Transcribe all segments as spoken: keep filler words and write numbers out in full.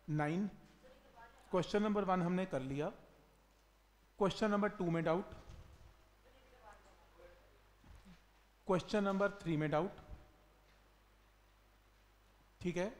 Nine. Question number one हमने कर लिया। क्वेश्चन नंबर टू में डाउट, क्वेश्चन नंबर थ्री में डाउट, ठीक है,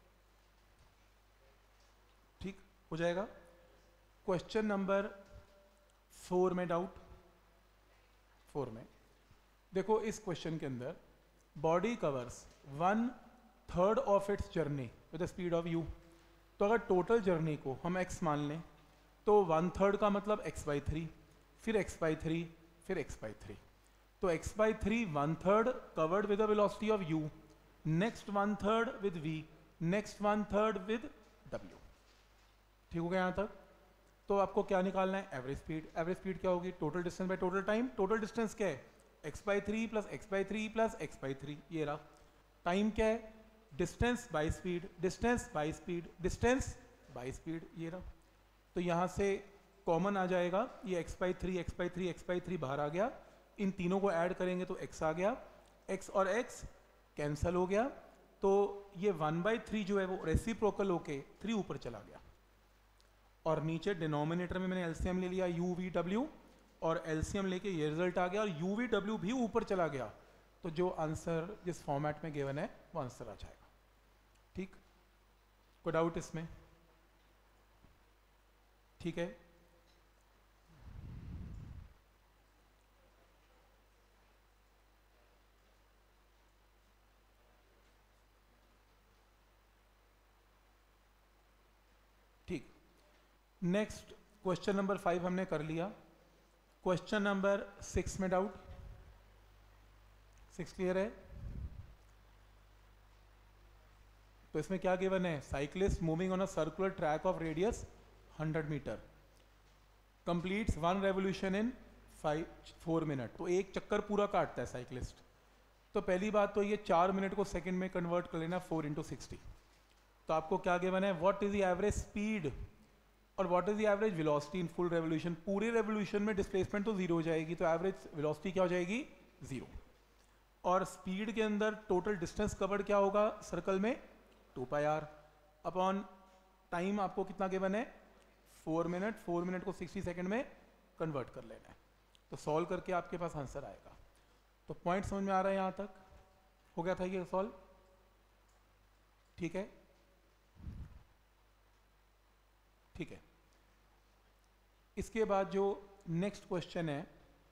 ठीक हो जाएगा। क्वेश्चन नंबर फोर में डाउट, फोर में देखो इस क्वेश्चन के अंदर body covers one third of its journey with the speed of u. तो अगर टोटल जर्नी को हम x मान लें तो वन थर्ड का मतलब x बाई थ्री, फिर x बाई थ्री, फिर x बाई थ्री। तो x by three one third covered with the velocity of u, next one third with v, next one third with w। ठीक हो गया यहाँ तक? तो आपको क्या निकालना है? Average speed. एवरेज स्पीड क्या होगी? Total distance by total time. Total distance क्या है? x by three plus x by three plus x by three, ये रहा। टाइम क्या है? Distance by speed, distance by speed, distance by speed, ये रहा। तो यहाँ से कॉमन आ जाएगा, ये x by three, x by three, x by three बाहर आ गया। इन तीनों को ऐड करेंगे तो x आ गया, x और x कैंसल हो गया। तो ये वन बाई थ्री जो है वो रेसिप्रोकल होके थ्री ऊपर चला गया, और नीचे डिनोमिनेटर में मैंने एलसीएम ले लिया यू वी डब्ल्यू, और एलसीएम लेके ये रिजल्ट आ गया, और यू वी डब्ल्यू भी ऊपर चला गया। तो जो आंसर जिस फॉर्मेट में गिवन है वो आंसर आ जाएगा। ठीक, कोई डाउट इसमें? ठीक है, ठीक। नेक्स्ट क्वेश्चन नंबर फाइव हमने कर लिया। क्वेश्चन नंबर सिक्स में डाउट? सिक्स क्लियर है? तो इसमें क्या गिवन है? Cyclist moving on a circular track of radius hundred metre completes one revolution in five four minute. तो एक चक्कर पूरा काटता है साइक्लिस्ट। तो पहली बात तो ये चार मिनट को सेकंड में कन्वर्ट कर लेना, फोर इंटू सिक्सटी। तो आपको क्या गिवन है? What is the average speed और what is the average velocity in full revolution. पूरे रेवोल्यूशन में डिस्प्लेसमेंट तो जीरो हो जाएगी, तो एवरेज वेलोसिटी क्या हो जाएगी? जीरो। और स्पीड के अंदर टोटल डिस्टेंस कवर्ड क्या होगा सर्कल में? Two pi r upon time आपको कितना गिवन है? Four minute. फोर मिनट को सिक्सटी सेकंड में कन्वर्ट कर लेना है। तो सॉल्व करके आपके पास आंसर आएगा। तो पॉइंट समझ में आ रहा है? यहाँ तक हो गया था ये सॉल्व? ठीक है, ठीक है। इसके बाद जो नेक्स्ट क्वेश्चन है,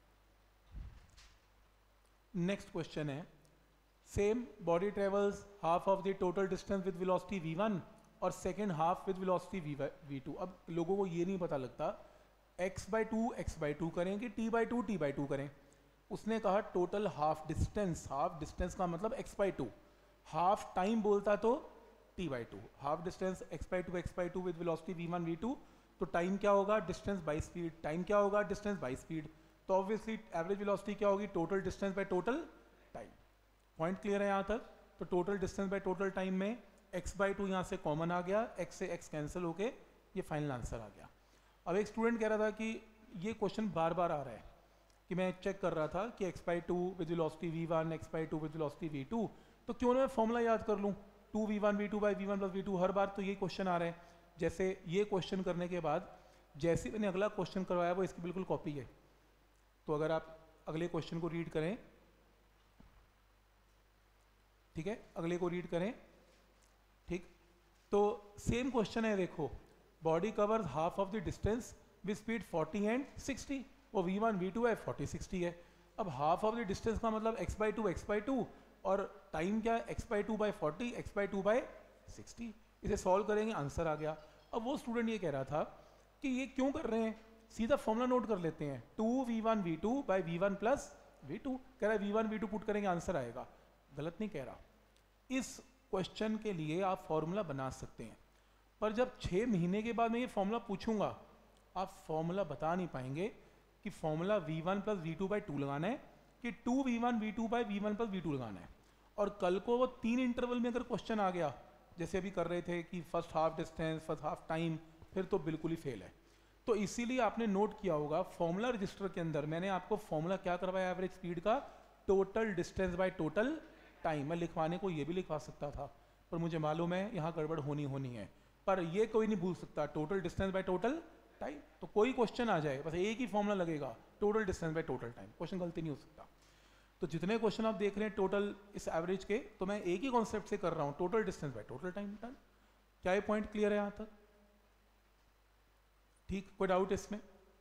नेक्स्ट क्वेश्चन है same body travels half of the total distance with velocity v one और second half with velocity v two. अब लोगों को ये नहीं पता लगता x by two x by two करें कि t by two t by two करें। उसने कहा total half distance, half distance का मतलब x by two, half time बोलता तो t by two. Half distance x by two x by two with velocity v one v two. तो time क्या होगा? Distance by speed. टाइम क्या होगा? Distance by speed. तो ऑब्वियसली एवरेज वेलोसिटी क्या होगी? Total distance by total time. Point clear है यहाँ तक? तो total distance by total time में x बाई टू यहाँ से कॉमन आ गया, x से x कैंसिल होके ये फाइनल आंसर आ गया। अब एक स्टूडेंट कह रहा था कि ये क्वेश्चन बार बार आ रहा है, कि मैं चेक कर रहा था कि x by two with velocity v one, x by two with velocity v two, तो क्यों ना मैं फॉर्मूला याद कर लूँ two v one v two by v one plus v two. हर बार तो ये क्वेश्चन आ रहे हैं। जैसे ये क्वेश्चन करने के बाद जैसे मैंने अगला क्वेश्चन करवाया वो इसकी बिल्कुल कॉपी है। तो अगर आप अगले क्वेश्चन को रीड करें, ठीक है, अगले को रीड करें, ठीक, तो सेम क्वेश्चन है। देखो body covers half of the distance with speed forty and sixty. वो वी वन वी टू है, फोर्टी सिक्सटी है। अब हाफ ऑफ द डिस्टेंस का मतलब x by two x by two, और टाइम क्या है? x by two by forty, x by two by sixty. इसे सॉल्व करेंगे, आंसर आ गया। अब वो स्टूडेंट ये कह रहा था कि ये क्यों कर रहे हैं, सीधा फॉर्मूला नोट कर लेते हैं, two v one v two by v one plus v two. कह रहा है v one v two put करेंगे आंसर आएगा। गलत नहीं कह रहा। इस क्वेश्चन के लिए आप फॉर्मूला बना सकते हैं, पर जब छः महीने के बाद मैं ये फॉर्मूला पूछूंगा आप फॉर्मूला बता नहीं पाएंगे कि formula v one plus v two by two लगाना है कि two v one v two by v one plus v two लगाना है। और कल को वो तीन इंटरवल में अगर क्वेश्चन आ गया, जैसे अभी कर रहे थे कि first half distance, first half time, फिर तो बिल्कुल ही फेल है। तो इसीलिए आपने नोट किया होगा फॉर्मूला रजिस्टर के अंदर मैंने आपको फॉर्मूला क्या करवाया एवरेज स्पीड का? Total distance by total time. मैं लिखवाने को ये भी लिखवा सकता था, पर मुझे मालूम है यहाँ गड़बड़ होनी होनी है। पर ये कोई नहीं भूल सकता total distance by total time. तो कोई क्वेश्चन आ जाए बस एक ही फॉर्मूला लगेगा, total distance by total time, question गलती नहीं हो सकता। तो जितने क्वेश्चन आप देख रहे हैं टोटल इस एवरेज के, तो मैं एक ही कॉन्सेप्ट से कर रहा हूँ, total distance by total time. Done. क्या ये पॉइंट क्लियर है यहाँ तक? ठीक, कोई डाउट इसमें?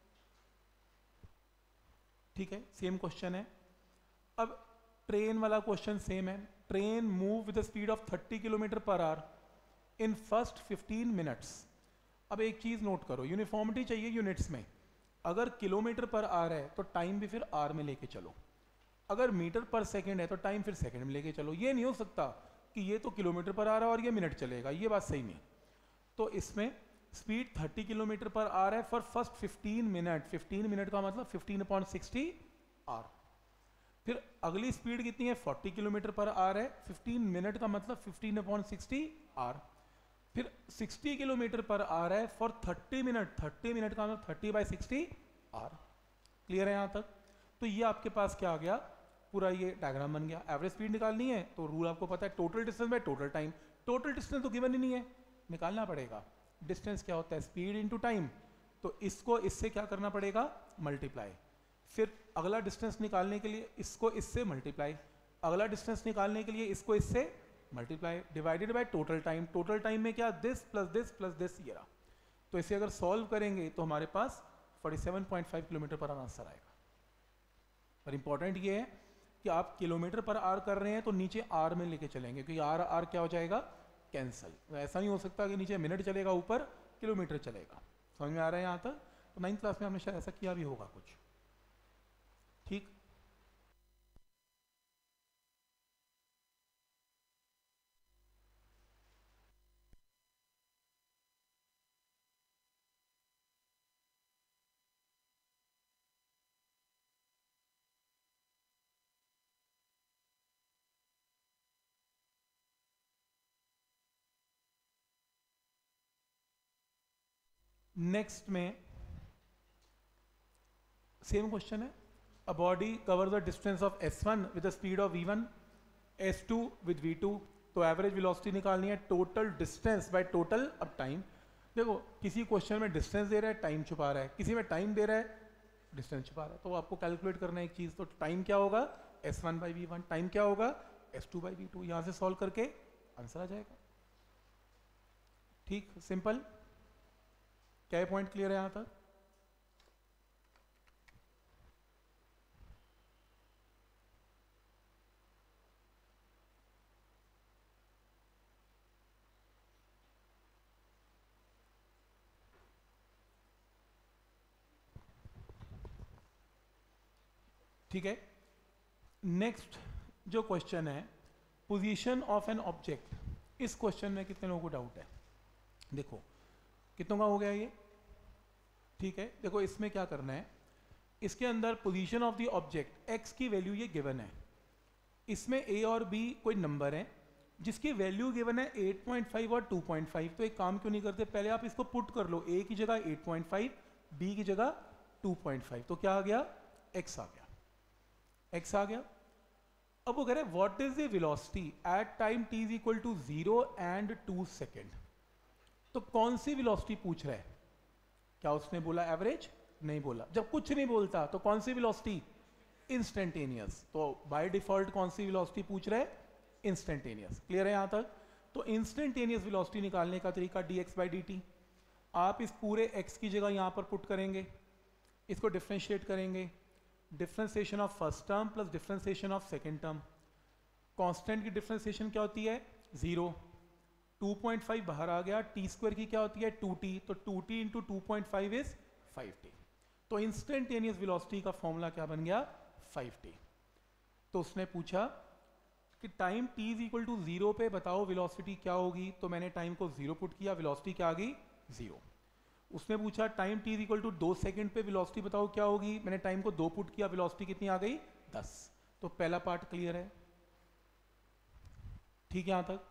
ठीक है, सेम क्वेश्चन है। अब ट्रेन वाला क्वेश्चन सेम है। Train move with the speed of thirty kilometre per hour in first fifteen minutes. अब एक चीज नोट करो, यूनिफॉर्मिटी चाहिए यूनिट्स में। अगर किलोमीटर पर आवर है तो टाइम भी फिर आर में लेके चलो, अगर मीटर पर सेकंड है तो टाइम फिर सेकंड में लेके चलो। ये नहीं हो सकता कि ये तो किलोमीटर पर आ रहा है और ये मिनट चलेगा, ये बात सही नहीं। तो इसमें स्पीड थर्टी किलोमीटर पर आ रहा है for first fifteen minute. Fifteen minute का मतलब फिफ्टीन अपॉन सिक्सटी आर। फिर अगली स्पीड कितनी है? फोर्टी किलोमीटर पर आ रहा है। फिफ्टीन मिनट का मतलब फिफ्टीन अपॉन सिक्सटी आर। फिर सिक्सटी किलोमीटर पर आ रहा है for thirty minute. Thirty minute का मतलब thirty by sixty r. Clear है यहाँ तक? तो ये आपके पास क्या आ गया? पूरा ये डायग्राम बन गया। एवरेज स्पीड निकालनी है तो रूल आपको पता है, total distance by total time. Total distance तो गिवन ही नहीं है, निकालना पड़ेगा। डिस्टेंस क्या होता है? Speed into time. तो इसको इससे क्या करना पड़ेगा? मल्टीप्लाई। फिर अगला डिस्टेंस निकालने के लिए इसको इससे मल्टीप्लाई, अगला डिस्टेंस निकालने के लिए इसको इससे multiply, divided by total time. Total time में क्या? This plus this plus this, ये रहा। तो इसे अगर सॉल्व करेंगे तो हमारे पास forty seven point five kilometre पर आंसर आएगा। पर इंपॉर्टेंट ये है कि आप किलोमीटर पर आर कर रहे हैं तो नीचे आर में लेके चलेंगे, क्योंकि आर आर क्या हो जाएगा? कैंसल। ऐसा नहीं हो सकता कि नीचे मिनट चलेगा ऊपर किलोमीटर चलेगा। समझ में आ रहा है यहाँ तक? तो नाइन्थ क्लास में हमने शायद ऐसा किया भी होगा कुछ। ठीक, नेक्स्ट में सेम क्वेश्चन है। A body cover the distance of s one with the speed of v one, s two with v two. तो एवरेज वेलोसिटी निकालनी है, टोटल डिस्टेंस बाय टोटल अब टाइम। देखो किसी क्वेश्चन में डिस्टेंस दे रहा है, टाइम छुपा रहा है, किसी में टाइम दे रहा है, डिस्टेंस छुपा रहा है। तो आपको कैलकुलेट करना है एक चीज, तो टाइम क्या होगा? S one by v one. Time क्या होगा? S two by v two. यहां से सॉल्व करके आंसर आ जाएगा। ठीक, सिंपल। क्या पॉइंट क्लियर है यहां तक? ठीक है, नेक्स्ट जो क्वेश्चन है, पोजीशन ऑफ एन ऑब्जेक्ट। इस क्वेश्चन में कितने लोगों को डाउट है? देखो कितनों का हो गया ये? ठीक है, देखो इसमें क्या करना है, इसके अंदर position of the object, x की वैल्यू ये गिवन है, इसमें ए और बी कोई नंबर है जिसकी वैल्यू गिवन है एट पॉइंट फाइव और टू पॉइंट फाइव। तो एक काम क्यों नहीं करते, पहले आप इसको पुट कर लो, ए की जगह एट पॉइंट फाइव, बी की जगह टू पॉइंट फाइव। तो क्या आ गया? एक्स आ गया, एक्स आ गया। अब वो कह रहे हैं what is the velocity at time t is equal to zero and two second. तो कौन सी वेलोसिटी पूछ रहा है? क्या उसने बोला एवरेज? नहीं बोला। जब कुछ नहीं बोलता तो कौन सी वेलोसिटी? इंस्टेंटेनियस। तो बाय डिफॉल्ट कौन सी वेलोसिटी पूछ रहा है? इंस्टेंटेनियस। क्लियर है यहां तक? तो इंस्टेंटेनियस वेलोसिटी निकालने का तरीका d x by d t. आप इस पूरे x की जगह यहां पर पुट करेंगे, इसको डिफ्रेंशिएट करेंगे, differentiation of first term plus differentiation of second term. Constant की डिफ्रेंसिएशन क्या होती है? जीरो। टू पॉइंट फाइव बाहर आ गया, टी स्क्वायर की क्या होती है? Two t. तो two t into two point five is five t. तो इंस्टेंटेनियस वेलोसिटी का फॉर्मूला क्या बन गया? Five t. तो उसने पूछा कि time t is equal to zero पे बताओ वेलोसिटी क्या होगी। तो मैंने टाइम को जीरो पुट किया, वेलोसिटी क्या आ गई? जीरो। उसने पूछा time t is equal to दो सेकंड पे वेलोसिटी बताओ क्या होगी। मैंने टाइम को दो पुट किया, वेलोसिटी कितनी आ गई? दस। तो पहला पार्ट क्लियर है। ठीक है यहां तक?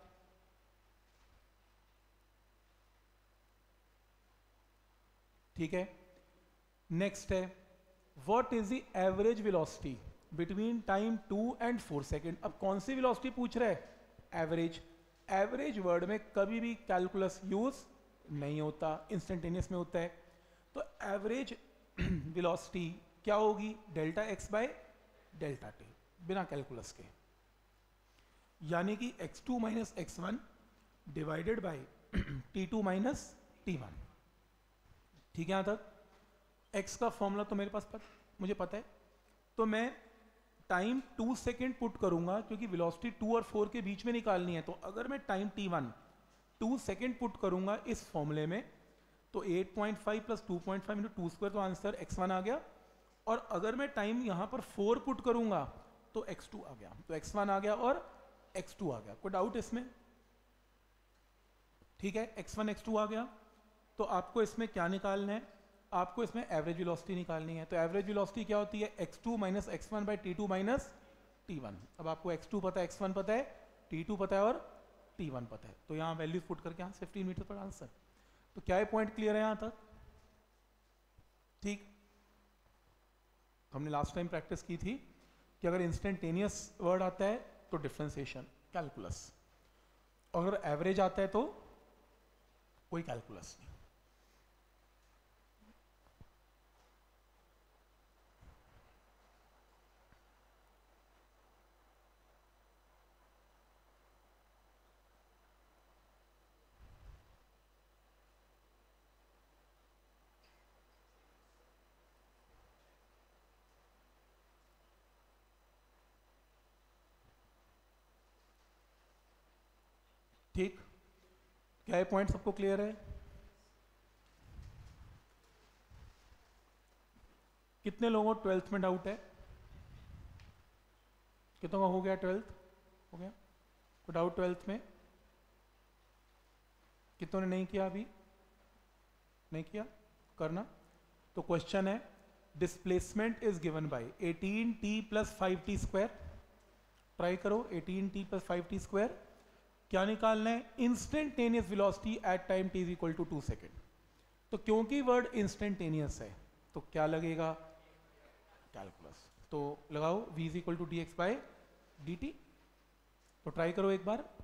ठीक है, नेक्स्ट है what is the average velocity between time two and four second. अब कौन सी वेलोसिटी पूछ रहा है? एवरेज। एवरेज वर्ड में कभी भी कैलकुलस यूज नहीं होता, इंस्टेंटेनियस में होता है। तो एवरेज वेलोसिटी क्या होगी, delta x by delta t, बिना कैलकुलस के, यानी कि x two minus x one divided by t two minus t one. ठीक है, यहां तक x का फॉर्मूला तो मेरे पास पता, मुझे पता है, तो मैं टाइम टू सेकेंड पुट करूंगा क्योंकि वेलोसिटी टू और फोर के बीच में निकालनी है। तो अगर मैं time t one two second put करूंगा इस फॉर्मूले में, तो eight point five plus two point five into two square, तो आंसर एक्स वन आ गया। और अगर मैं टाइम यहां पर फोर पुट करूंगा तो एक्स टू आ गया, तो एक्स वन आ गया और एक्स टू आ गया। कोई डाउट इसमें? ठीक है, एक्स वन एक्स टू आ गया। तो आपको इसमें क्या निकालना है, आपको इसमें एवरेज वेलोसिटी निकालनी है। तो एवरेज वेलोसिटी क्या होती है, x two minus x one by t two minus t one. अब आपको एक्स टू पता है, एक्स वन पता है, टी टू पता है और टी वन पता है। तो यहाँ वैल्यूज पुट करके यहाँ फिफ्टीन मीटर पर आंसर। तो क्या ये पॉइंट क्लियर है यहाँ तक? ठीक, तो हमने लास्ट टाइम प्रैक्टिस की थी कि अगर इंस्टेंटेनियस वर्ड आता है तो डिफरेंशिएशन कैलकुलस, अगर एवरेज आता है तो कोई कैलकुलस नहीं। ठीक, क्या ये पॉइंट सबको क्लियर है? कितने लोगों को ट्वेल्थ में डाउट है? कितनों का हो गया ट्वेल्थ? हो गया? कोई डाउट ट्वेल्थ में? कितनों ने नहीं किया अभी? नहीं किया, करना। तो क्वेश्चन है, displacement is given by eighteen t plus five t square. Try करो, eighteen t plus five t square. क्या निकालना है, instantaneous velocity at time t is equal to two second. तो क्योंकि वर्ड इंस्टेंटेनियस है तो क्या लगेगा, कैलकुलस। तो लगाओ v is equal to d x by d t. तो ट्राई करो एक बार।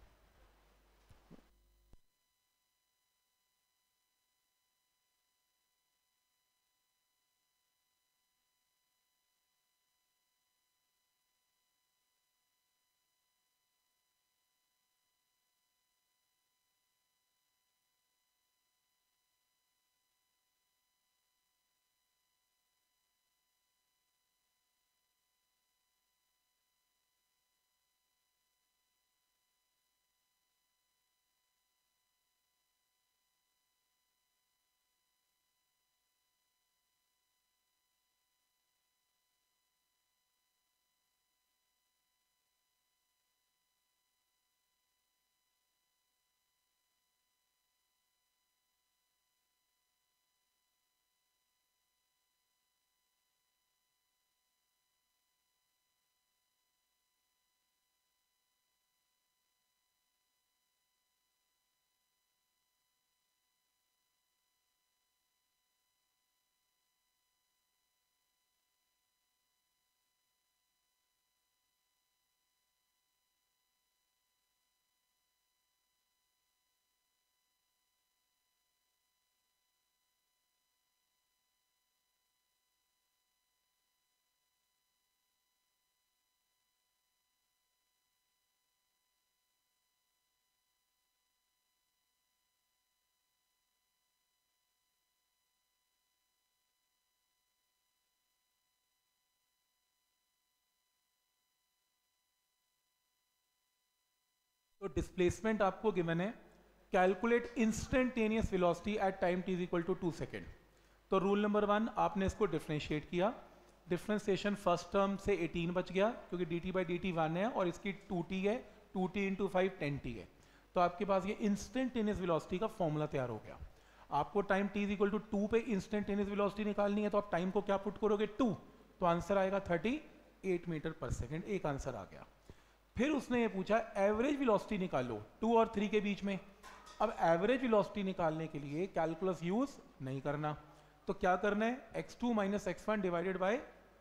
तो डिस्प्लेसमेंट आपको गिवन है, calculate instantaneous velocity at time t is equal to two second. तो रूल नंबर वन, आपने इसको डिफरेंशिएट किया। डिफरेंशिएशन फर्स्ट टर्म से एटीन बच गया क्योंकि d t by d t one है और इसकी टू टी है, two t into five ten t है। तो आपके पास ये इंस्टेंटेनियस वेलोसिटी का फॉर्मूला तैयार हो गया। आपको time t is equal to two पे इंस्टेंटेनियस वेलोसिटी निकालनी है, तो आप टाइम को क्या पुट करोगे, टू, तो आंसर आएगा thirty eight metre per second. एक आंसर आ गया। फिर उसने ये पूछा एवरेज वेलोसिटी निकालो टू और थ्री के बीच में। अब एवरेज वेलोसिटी निकालने के लिए कैलकुलस यूज नहीं करना, तो क्या करना है, x two minus x one divided by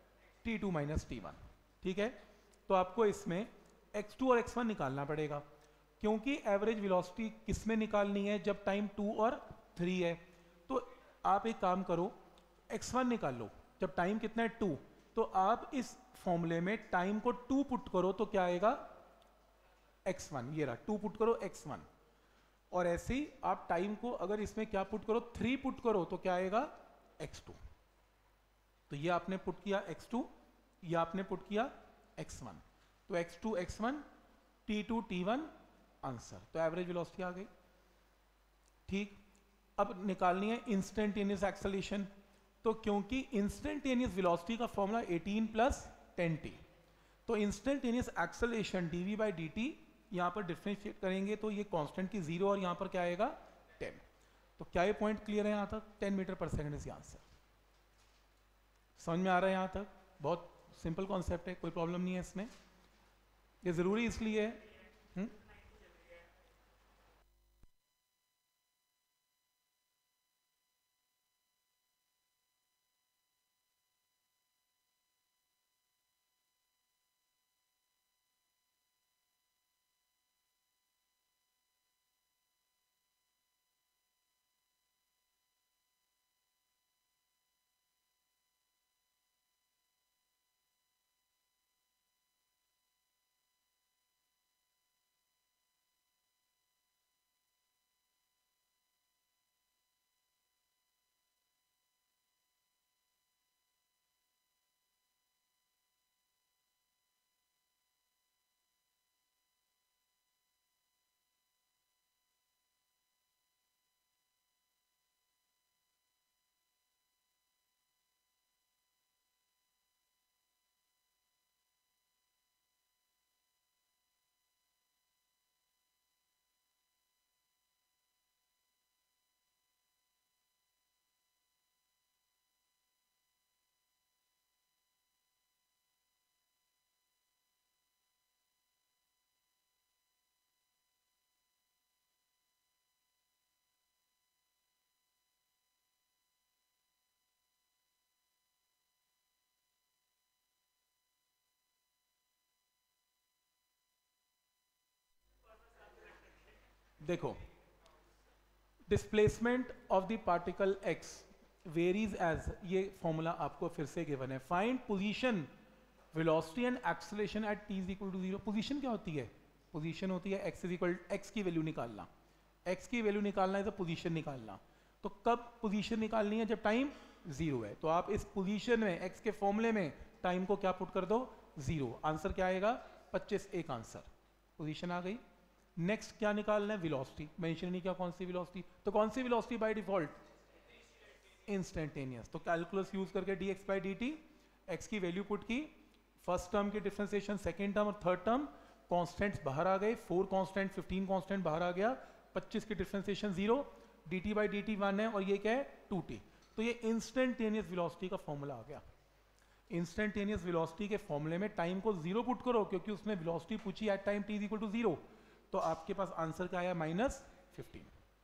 t two minus t one. ठीक है, तो आपको इसमें एक्स टू और एक्स वन निकालना पड़ेगा। क्योंकि एवरेज वेलोसिटी किस में निकालनी है, जब टाइम टू और थ्री है। तो आप एक काम करो, एक्स वन निकाल लो, जब टाइम कितना है टू, तो आप इस फॉर्मूले में टाइम को टू पुट करो तो क्या आएगा एक्स वन, ये रहा टू पुट करो एक्स वन। और ऐसे ही आप टाइम को अगर इसमें क्या पुट करो, थ्री पुट करो तो क्या आएगा एक्स टू। तो ये आपने पुट किया एक्स टू, ये आपने पुट किया एक्स वन, तो x two x one, t two t one answer. तो एवरेज वेलोसिटी आ गई। ठीक, अब निकालनी है इंस्टेंटेनियस एक्सेलरेशन। तो क्योंकि इंस्टेंटेनियस वेलोसिटी का formula eighteen plus ten t, तो instantaneous acceleration dv by d t, यहाँ पर डिफरेंशिएट करेंगे तो ये कांस्टेंट की जीरो और यहाँ पर क्या आएगा टेन। तो क्या ये पॉइंट क्लियर है यहाँ तक? Ten metre per second is answer. समझ में आ रहा है यहाँ तक? बहुत सिंपल कॉन्सेप्ट है, कोई प्रॉब्लम नहीं है इसमें। ये जरूरी इसलिए है हुँ? देखो, displacement of the particle x varies as, ये फॉर्मूला आपको फिर से गिवन है। Find position velocity and acceleration at t is equal to zero. Position क्या होती है? पोजीशन होती है एक्स इज इक्वल, एक्स की वैल्यू निकालना, एक्स की वैल्यू निकालना है तो पोजीशन निकालना। तो कब पोजीशन निकालनी है? जब टाइम जीरो है। तो आप इस पोजीशन में एक्स के फॉर्मूले में टाइम को क्या पुट कर दो, जीरो। आंसर क्या आएगा पच्चीस, एक आंसर। पोजीशन आ गई। नेक्स्ट क्या निकालना है? वेलोसिटी। मेंशन नहीं किया कौन सी वेलोसिटी, तो कौन सी वेलोसिटी बाय डिफॉल्ट? इंस्टेंटेनियस। तो कैलकुलस यूज करके d x by d t, x की वैल्यू पुट की, फर्स्ट टर्म की डिफरेंशिएशन, सेकेंड टर्म और थर्ड टर्म, कॉन्स्टेंट्स बाहर आ गए, फोर कॉन्स्टेंट फिफ्टीन कॉन्स्टेंट बाहर आ गया, पच्चीस की differentiation zero, d t by d t one है और ये क्या है टू टी। तो ये इंस्टेंटेनियस वेलोसिटी का फॉर्मूला आ गया। इंस्टेंटेनियस वेलोसिटी के फॉर्मूले में टाइम को जीरो पुट करो, क्योंकि उसने वेलोसिटी पूछी at time t is equal to zero, तो आपके पास आंसर क्या आया माइनस फिफ्टीन।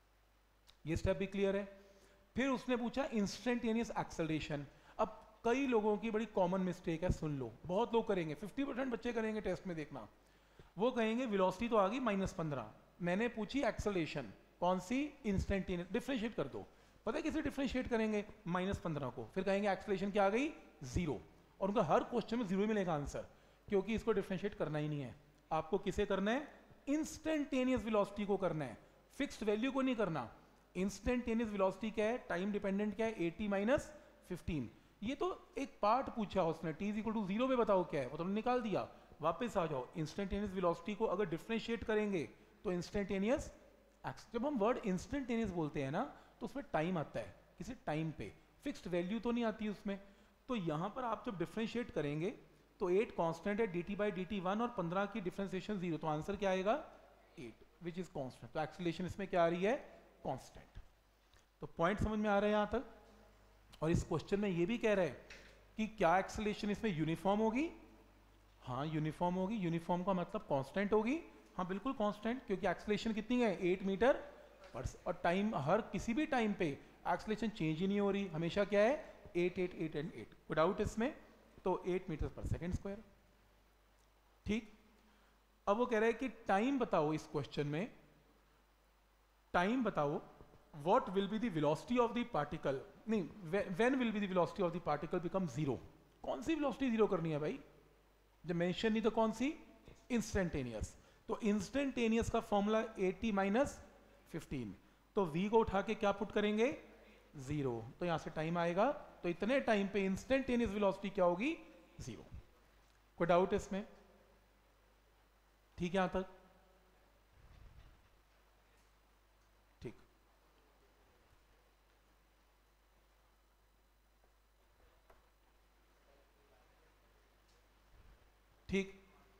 ये स्टेप भी क्लियर है। फिर उसने पूछा इंस्टेंटेनियस एक्सेलरेशन। अब कई लोगों की बड़ी कॉमन मिस्टेक है, सुन लो, बहुत लोग करेंगे, फिफ्टी परसेंट बच्चे करेंगे टेस्ट में, देखना। वो कहेंगे वेलोसिटी तो आ गई माइनस पंद्रह, मैंने पूछी एक्सेलरेशन कौन सी, इंस्टेंटेनियस। डिफरेंशिएट कर दो। पता है किसे डिफरेंशिएट करेंगे? माइनस पंद्रह को। फिर कहेंगे एक्सेलरेशन क्या आ गई, जीरो। और उनका हर क्वेश्चन में जीरो मिलेगा आंसर, क्योंकि इसको डिफरेंशिएट करना ही नहीं है। आपको किसे करना है? इंस्टेंटेनियस वेलोसिटी को करना है, फिक्स्ड वैल्यू को नहीं करना। इंस्टेंटेनियस वेलोसिटी क्या है? टाइम डिपेंडेंट क्या है? Eight t minus fifteen. ये तो एक पार्ट पूछा उसने, t is equal to zero पे बताओ क्या है, वो तो निकाल दिया। वापस आ जाओ, इंस्टेंटेनियस वेलोसिटी को अगर डिफरेंशिएट करेंगे तो इंस्टेंटेनियस, जब हम वर्ड इंस्टेंटेनियस बोलते हैं ना तो उसमें टाइम आता है, किसी टाइम पे, फिक्स्ड वैल्यू तो नहीं आती उसमें। तो यहाँ पर आप जब डिफरेंशिएट करेंगे तो एट कांस्टेंट है, d t by d t one, और पंद्रह की डिफरेंशिएशन जीरो, तो आंसर क्या आएगा एट, विच इज कांस्टेंट। तो एक्सेलरेशन इसमें क्या आ रही है? कांस्टेंट। तो पॉइंट समझ में आ रहा है यहाँ तक? और इस क्वेश्चन में ये भी कह रहे हैं कि क्या एक्सेलरेशन इसमें यूनिफॉर्म होगी? हाँ यूनिफॉर्म होगी। यूनिफॉर्म का मतलब कांस्टेंट होगी। हाँ बिल्कुल कांस्टेंट, क्योंकि एक्सेलरेशन कितनी है? एट मीटर पर, और टाइम, हर किसी भी टाइम पे एक्सेलरेशन चेंज ही नहीं हो रही, हमेशा क्या है eight eight eight and eight, without इसमें, तो eight metre per second square. ठीक, अब वो कह रहा है कि टाइम बताओ इस क्वेश्चन में, टाइम बताओ what will be the velocity of the particle, नहीं when will be the velocity of the particle become zero. कौन सी वेलोसिटी जीरो करनी है भाई, जब मेंशन नहीं तो कौन सी, इंस्टेंटेनियस। तो इंस्टेंटेनियस का फॉर्मूला एटी माइनस फिफ्टीन, तो v को उठा के क्या पुट करेंगे, जीरो, तो यहां से टाइम आएगा, तो इतने टाइम पे इंस्टेंटेनियस वेलोसिटी क्या होगी, जीरो। कोई डाउट इसमें, ठीक है यहां तक, ठीक। ठीक,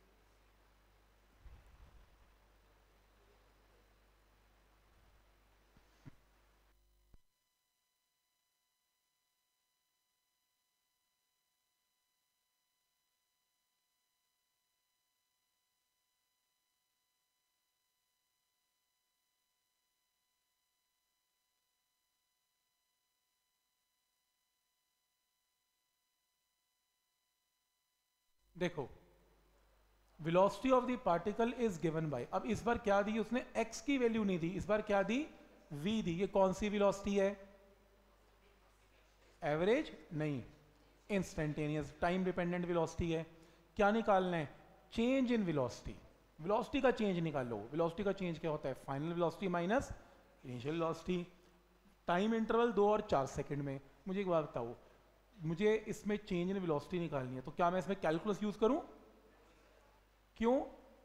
देखो velocity of the particle is given by, अब इस बार क्या दी उसने, x की वैल्यू नहीं दी, इस बार क्या दी, v दी। ये कौन सी वेलोसिटी है, एवरेज नहीं, इंस्टेंटेनियस टाइम डिपेंडेंट वेलोसिटी है। क्या निकालना है, चेंज इन वेलोसिटी, वेलोसिटी का चेंज निकालो। वेलोसिटी का चेंज क्या होता है, final velocity minus initial velocity. Time interval दो और चार सेकंड में। मुझे एक बात बताओ, मुझे इसमें चेंज इन वेलोसिटी निकालनी है, तो क्या मैं इसमें कैलकुलस यूज करूं, क्यों,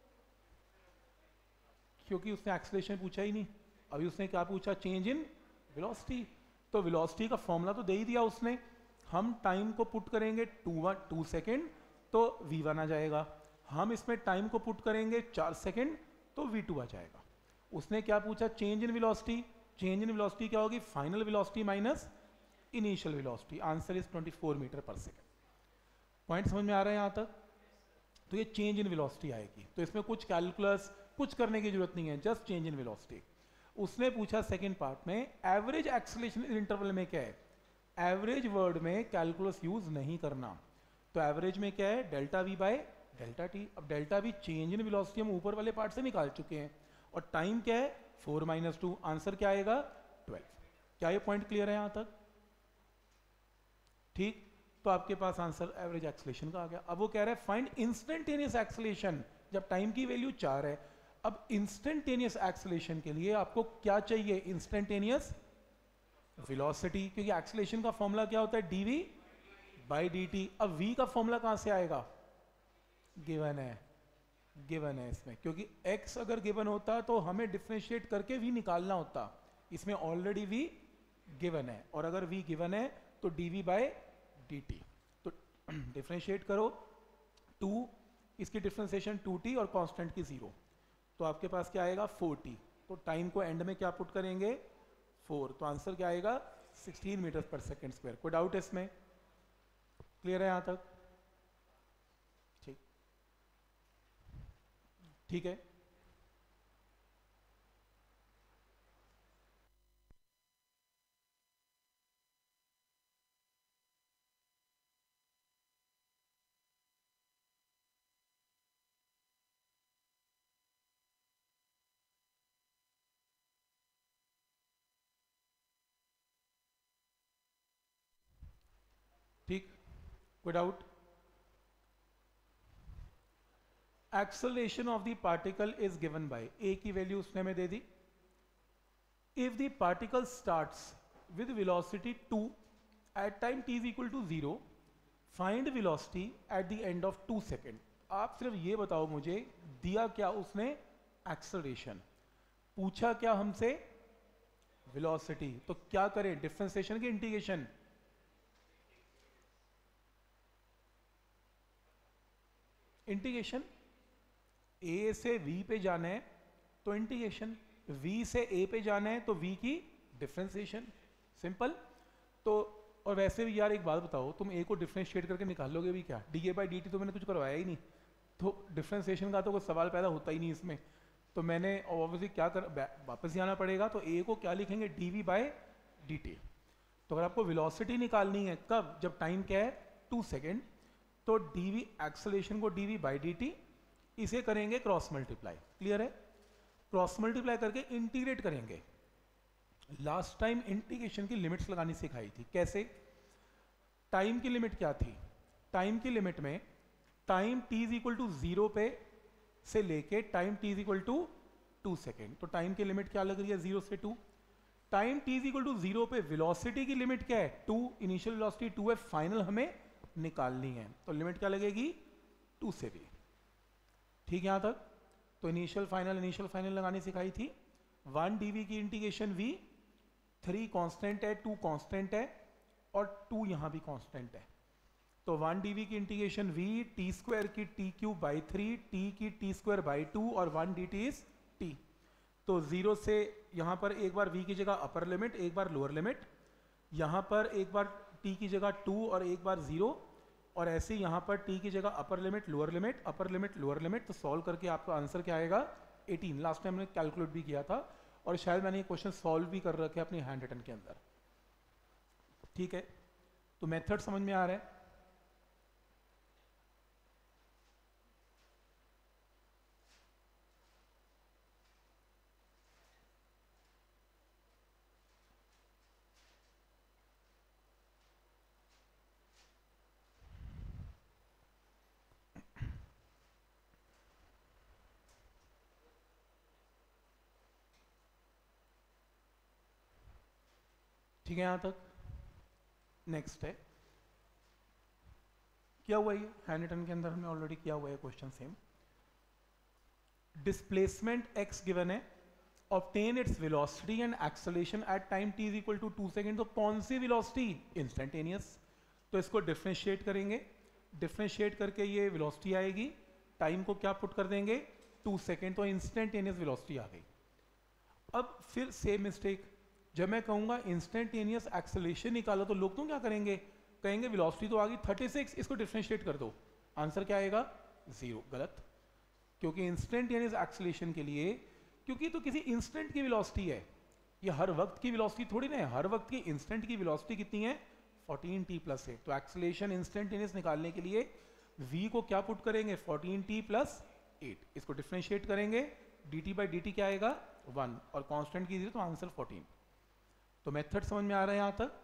क्योंकि उसने एक्सेलरेशन पूछा ही नहीं, अभी उसने क्या पूछा, चेंज इन वेलोसिटी। तो वेलोसिटी का फॉर्मूला तो दे ही दिया उसने, हम टाइम को पुट करेंगे टू वन टू सेकेंड तो वी वन आ जाएगा, हम इसमें टाइम को पुट करेंगे चार सेकेंड तो वी टू आ जाएगा। उसने क्या पूछा, change in velocity, change in velocity क्या होगी, final velocity minus initial velocity, answer is twenty four metre per second. Point समझ में आ रहा है यहां तक, तो ये चेंज इन वेलोसिटी आएगी, तो इसमें कुछ कैलकुलस कुछ करने की जरूरत नहीं है, जस्ट चेंज इन वेलोसिटी। उसने पूछा सेकंड पार्ट में एवरेज एक्सेलरेशन इंटरवल में क्या है, एवरेज वर्ड में कैलकुलस यूज नहीं करना, तो एवरेज में क्या है, delta v by delta t. अब delta v change in velocity हम ऊपर वाले पार्ट से निकाल चुके हैं, और टाइम क्या है, फोर माइनस टू, आंसर क्या आएगा, ट्वेल्व। क्या ये पॉइंट क्लियर है यहां तक, ठीक। तो आपके पास आंसर एवरेज एक्सेलरेशन का आ गया। अब वो कह रहा है फाइंड इंस्टेंटेनियस एक्सेलरेशन, जब टाइम की वैल्यू चार है। अब इंस्टेंटेनियस एक्सेलरेशन के लिए आपको क्या चाहिए, इंस्टेंटेनियस वेलोसिटी, क्योंकि एक्सेलरेशन का फॉर्मूला क्या होता है, डीवी बाई डी टी। अब v का फॉर्मूला कहां से आएगा, गिवन है, गिवन है इसमें, क्योंकि x अगर गिवन होता तो हमें डिफरेंशिएट करके v निकालना होता, इसमें ऑलरेडी v गिवन है, और अगर v गिवन है तो dv बाय dt, तो डिफरेंशिएट करो, टू इसकी डिफरेंशिएशन टू टी और कांस्टेंट की जीरो, तो आपके पास क्या आएगा, फोर टी। तो टाइम को एंड में क्या पुट करेंगे, फोर, तो आंसर क्या आएगा, sixteen metre per second square. कोई डाउट है इसमें, क्लियर है यहां तक, ठीक, ठीक है। ठीक, कोई doubt, acceleration of the particle is given by, a की वैल्यू उसने हमें दे दी, if the particle starts with velocity two at time t is equal to zero, find velocity at the end of two second. आप सिर्फ ये बताओ मुझे, दिया क्या उसने, एक्सेलरेशन, पूछा क्या हमसे, वेलोसिटी, तो क्या करें, डिफरेंशिएशन की इंटीग्रेशन, इंटीग्रेशन, a से v पे जाना है तो इंटीग्रेशन, v से a पे जाना है तो v की डिफरेंशिएशन, सिंपल। तो और वैसे भी यार एक बात बताओ, तुम a को डिफरेंशिएट करके निकालोगे भी क्या, d a by d t तो मैंने कुछ करवाया ही नहीं, तो डिफरेंशिएशन का तो कोई सवाल पैदा होता ही नहीं इसमें, तो मैंने ऑब्वियसली क्या कर, वापस जाना पड़ेगा, तो a को क्या लिखेंगे, d v by d t. तो अगर आपको वेलोसिटी निकालनी है कब, जब टाइम क्या है, टू सेकेंड, तो डी वी एक्सेलरेशन को d v by d t इसे करेंगे क्रॉस मल्टीप्लाई, क्लियर है? क्रॉस मल्टीप्लाई करके इंटीग्रेट करेंगे। लास्ट टाइम इंटीग्रेशन की लिमिट्स लगानी सिखाई थी, कैसे? टाइम की लिमिट क्या थी? टाइम की लिमिट में time t is equal to zero पे से लेके time t is equal to two second, तो टाइम की लिमिट क्या लग रही है? जीरो से two. Time t is equal to zero पे वेलोसिटी की लिमिट क्या है? टू, इनिशियल वेलोसिटी टू है, फाइनल हमें निकालनी है, तो लिमिट क्या लगेगी? टू से भी। ठीक है यहां तक? तो इनिशियल फाइनल इनिशियल फाइनल लगानी सिखाई थी। वन डीवी की इंटीग्रेशन v, थ्री कांस्टेंट है, टू कांस्टेंट है और टू यहां भी कांस्टेंट है, तो वन डीवी की इंटीग्रेशन v, टी स्क्वायर की t cube by three, t की टी स्क्वायर बाई टू और one d t is t. तो जीरो से यहां पर एक बार v की जगह अपर लिमिट, एक बार लोअर लिमिट, यहां पर एक बार t की जगह टू और एक बार जीरो, और ऐसे यहाँ पर t की जगह upper limit lower limit, upper limit lower limit. तो सॉल्व करके आपका आंसर क्या आएगा? एटीन। लास्ट टाइम मैंने कैलकुलेट भी किया था और शायद मैंने ये क्वेश्चन सॉल्व भी कर रखे अपनी हैंड रिटन के अंदर। ठीक है, तो मेथड समझ में आ रहा है? ठीक है यहां तक? नेक्स्ट है, क्या हुआ ये हैंड रिटन के अंदर हमने ऑलरेडी किया हुआ है question same. Displacement x given है, obtain its velocity and acceleration at time t is equal to two second. तो कौन सी वेलोसिटी? इंस्टेंटेनियस। तो इसको डिफरेंशिएट करेंगे, डिफरेंशिएट करके ये वेलोसिटी आएगी, टाइम को क्या पुट कर देंगे? टू सेकेंड, तो इंस्टेंटेनियस वेलोसिटी आ गई। अब फिर सेम मिस्टेक, जब मैं कहूंगा इंस्टेंटेनियस एक्सेलरेशन निकालो तो लोग तो क्या करेंगे? कहेंगे वेलोसिटी तो आ गई थर्टी सिक्स, इसको डिफरेंशिएट कर दो, आंसर क्या आएगा? जीरो। गलत, क्योंकि इंस्टेंटेनियस एक्सेलरेशन के लिए, क्योंकि तो किसी इंस्टेंट की वेलोसिटी है, ये हर वक्त की वेलोसिटी थोड़ी ना है, हर वक्त की इंस्टेंट की वेलोसिटी कितनी है? फोर्टीन टी प्लस है। तो एक्सेलरेशन इंस्टेंटेनियस निकालने के लिए v को क्या पुट करेंगे? फोर्टीन टी प्लस एट, इसको डिफरेंशिएट करेंगे, dt बाई dt क्या आएगा? वन, और कांस्टेंट की जीरो, तो आंसर फोर्टीन। तो मेथड समझ में आ रहा है यहां तक?